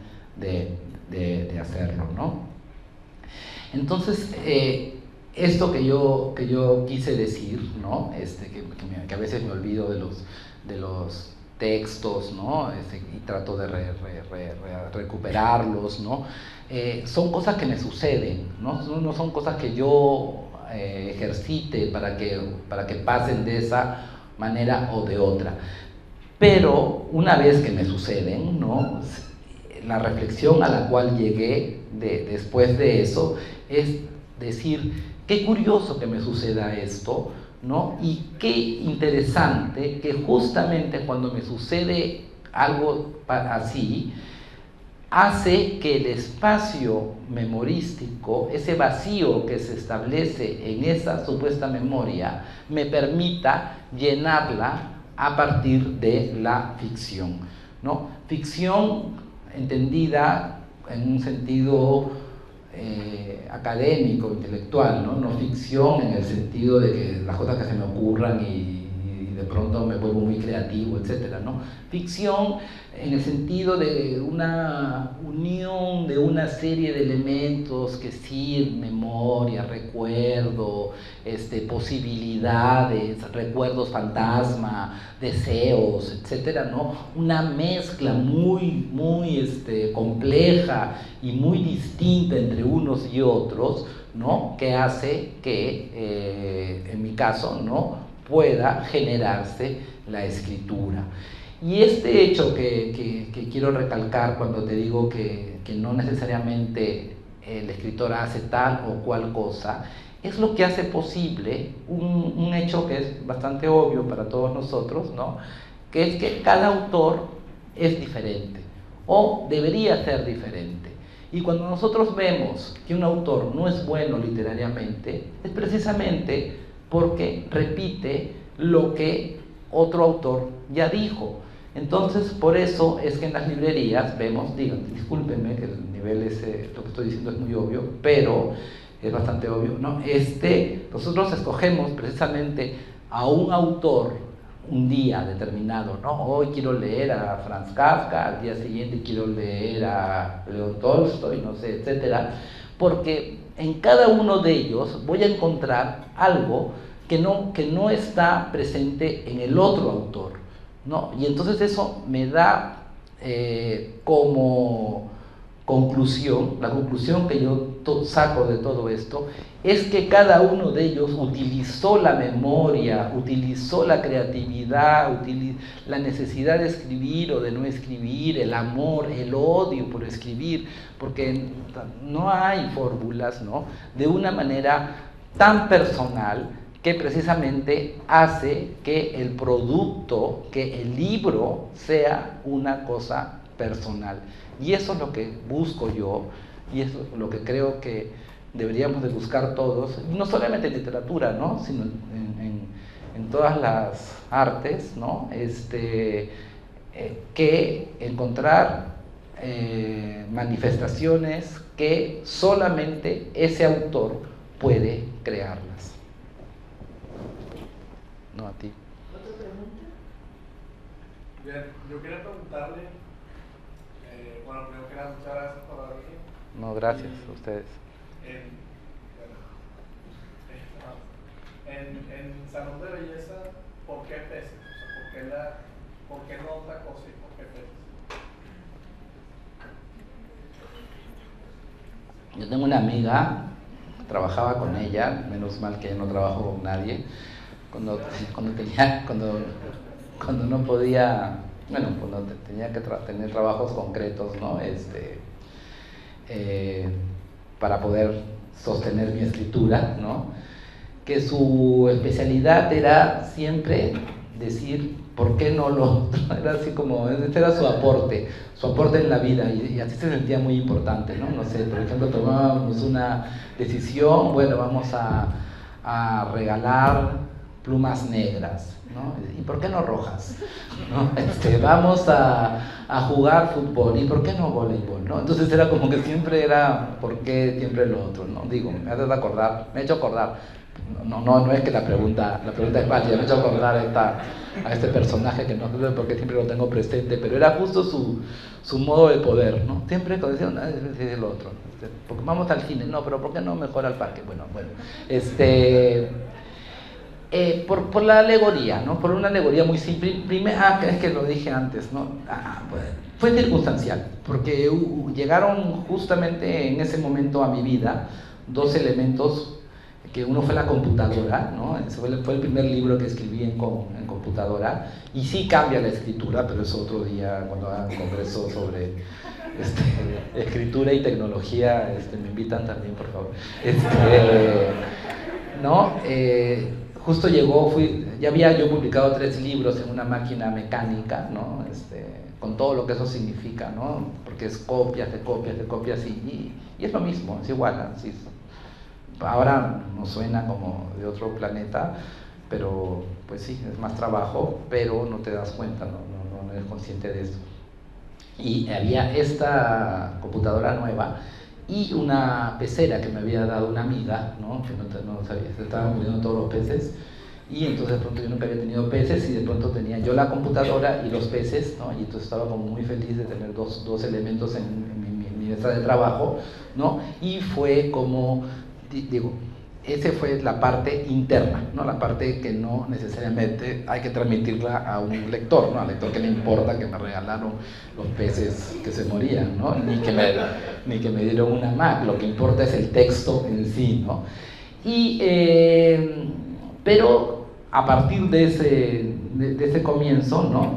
de hacerlo, ¿no? Entonces, esto que yo quise decir, ¿no? Que a veces me olvido de los textos, ¿no? Y trato de recuperarlos, ¿no? Son cosas que me suceden, no son cosas que yo ejercite para que pasen de esa manera o de otra. Pero una vez que me suceden, ¿no? La reflexión a la cual llegué después de eso es decir, qué curioso que me suceda esto, ¿no? Y qué interesante que justamente cuando me sucede algo así, hace que el espacio memorístico, ese vacío que se establece en esa supuesta memoria, me permita llenarla a partir de la ficción, ¿no? Ficción entendida en un sentido académico, intelectual, ¿no? No ficción en el sentido de que las cosas que se me ocurran y de pronto me vuelvo muy creativo, etcétera, ¿no? Ficción en el sentido de una unión de una serie de elementos que sí, memoria, recuerdo, posibilidades, recuerdos fantasma, deseos, etcétera, ¿no? Una mezcla muy compleja y muy distinta entre unos y otros, ¿no? Que hace que, en mi caso, ¿no? Pueda generarse la escritura. Y este hecho que quiero recalcar cuando te digo que no necesariamente el escritor hace tal o cual cosa, es lo que hace posible un hecho que es bastante obvio para todos nosotros, ¿no? Que es que cada autor es diferente o debería ser diferente. Y cuando nosotros vemos que un autor no es bueno literariamente, es precisamente porque repite lo que otro autor ya dijo. Entonces, por eso es que en las librerías vemos, discúlpenme que el nivel lo que estoy diciendo es muy obvio, pero es bastante obvio, ¿no? Nosotros escogemos precisamente a un autor un día determinado, ¿no? Hoy quiero leer a Franz Kafka, al día siguiente quiero leer a León Tolstoy, no sé, etcétera, porque en cada uno de ellos voy a encontrar algo que no está presente en el otro autor, ¿no? Y entonces eso me da como conclusión, la conclusión que yo saco de todo esto, es que cada uno de ellos utilizó la memoria, utilizó la creatividad, la necesidad de escribir o de no escribir, el amor, el odio por escribir, porque no hay fórmulas, ¿no? De una manera tan personal que precisamente hace que el producto, que el libro sea una cosa personal. Y eso es lo que busco yo, y es lo que creo que deberíamos de buscar todos, no solamente en literatura, ¿no? Sino en todas las artes, ¿no? Que encontrar manifestaciones que solamente ese autor puede crearlas. No, a ti. ¿Otra pregunta? Bien, yo quería preguntarle, bueno, primero que nada, muchas gracias por haber venido. No, gracias a ustedes. En Salón de Belleza, ¿por qué peces? O sea, ¿por qué no otra cosa y por qué peces? Yo tengo una amiga trabajaba con ella, menos mal que no trabajo con nadie, cuando no podía, bueno, cuando tenía que tener trabajos concretos, ¿no? Para poder sostener mi escritura, ¿no? Que su especialidad era siempre decir, ¿por qué no lo otro? Era así como, este era su aporte en la vida, y así se sentía muy importante, ¿no? No sé, por ejemplo, tomábamos una decisión, bueno, vamos a regalar plumas negras, ¿no? ¿Y por qué no rojas? ¿No? Vamos a jugar fútbol, ¿y por qué no voleibol? ¿No? Entonces era como que siempre era, ¿por qué siempre lo otro? ¿No? Digo, me ha hecho acordar, no es que la pregunta es válida, me ha hecho acordar a este personaje que no sé por qué siempre lo tengo presente, pero era justo su modo de poder, ¿no? Siempre cuando decía, es lo otro, porque vamos al cine, no, pero ¿por qué no mejor al parque? Bueno, por la alegoría, ¿no? Por una alegoría muy simple. Es que lo dije antes, ¿no? Pues, fue circunstancial, porque llegaron justamente en ese momento a mi vida dos elementos, que uno fue la computadora, ¿no? Ese fue el primer libro que escribí en computadora, y sí cambia la escritura, pero es otro día cuando hagan un congreso sobre escritura y tecnología, me invitan también, por favor. ¿No? Justo llegó, ya había yo publicado 3 libros en una máquina mecánica, ¿no? Con todo lo que eso significa, ¿no? Porque es copias de copias de copias, y es lo mismo, es igual, así. Ahora nos suena como de otro planeta, pero pues sí, es más trabajo, pero no te das cuenta, no eres consciente de eso. Y había esta computadora nueva y una pecera que me había dado una amiga, ¿no? Que no sabía, se estaban muriendo todos los peces, y entonces de pronto yo nunca había tenido peces, y de pronto tenía yo la computadora y los peces, ¿no? Y entonces estaba como muy feliz de tener dos elementos en mi mesa de trabajo, ¿no? Y fue como, digo, esa fue la parte interna, ¿no? La parte que no necesariamente hay que transmitirla a un lector, ¿no? Al lector que le importa que me regalaron los peces que se morían, ¿no? Ni que me dieron una Mac, lo que importa es el texto en sí, ¿no? Pero a partir de ese comienzo, ¿no?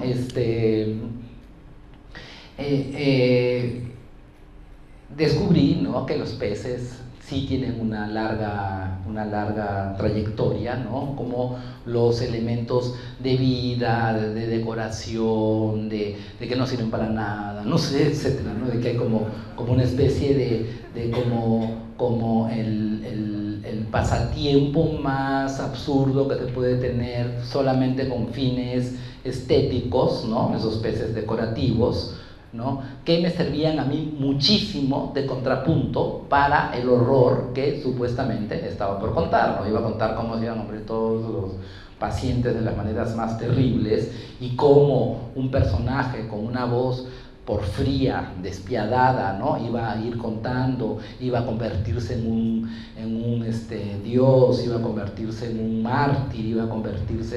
Descubrí, ¿no? Que los peces sí tienen una larga trayectoria, ¿no? Como los elementos de vida, de decoración, de que no sirven para nada, no sé, etcétera, ¿no? De que hay como una especie de como el pasatiempo más absurdo que se puede tener solamente con fines estéticos, ¿no? Esos peces decorativos, ¿no? Que me servían a mí muchísimo de contrapunto para el horror que supuestamente estaba por contar, ¿no? Iba a contar cómo se iban a morir todos los pacientes de las maneras más terribles, y cómo un personaje con una voz porfría, despiadada, ¿no? Iba a ir contando, iba a convertirse en un dios, iba a convertirse en un mártir, iba a convertirse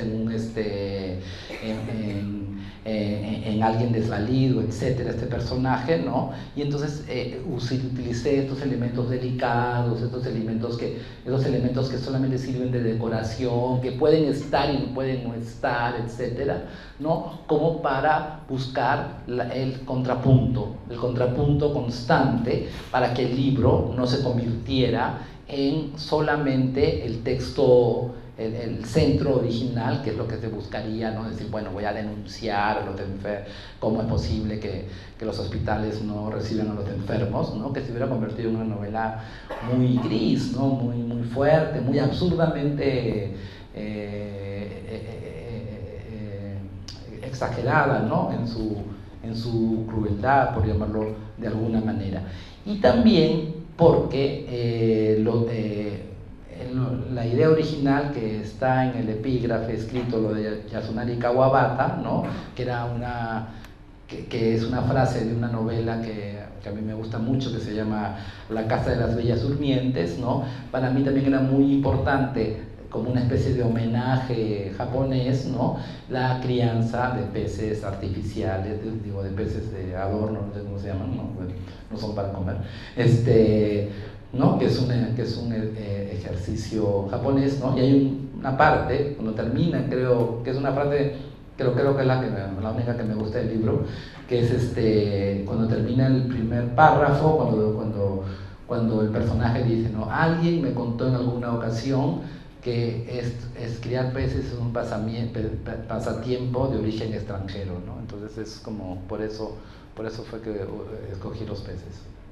en alguien desvalido, etcétera, este personaje, ¿no? Y entonces utilicé estos elementos delicados, estos elementos que solamente sirven de decoración, que pueden estar y pueden no estar, etcétera, ¿no? Como para buscar el contrapunto constante, para que el libro no se convirtiera en solamente el texto, el centro original, que es lo que se buscaría, ¿no? Decir, bueno, voy a denunciar a los enfermos, cómo es posible que los hospitales no reciban a los enfermos, ¿no? Que se hubiera convertido en una novela muy gris, ¿no? Muy fuerte, muy absurdamente exagerada, ¿no? En su crueldad, por llamarlo de alguna manera. Y también porque la idea original que está en el epígrafe escrito, lo de Yasunari Kawabata, ¿no? que es una frase de una novela que a mí me gusta mucho, que se llama La Casa de las Bellas Durmientes, ¿no? Para mí también era muy importante, como una especie de homenaje japonés, ¿no? La crianza de peces artificiales, de peces de adorno, no sé cómo se llaman, ¿no? Bueno, no son para comer, ¿no? Que es un ejercicio japonés, ¿no? Y hay una parte, cuando termina, creo que es una parte, creo que es la única que me gusta del libro, que es cuando termina el primer párrafo, cuando el personaje dice, ¿no? Alguien me contó en alguna ocasión que es criar peces es un pasatiempo de origen extranjero, ¿no? Entonces es como, por eso fue que escogí los peces.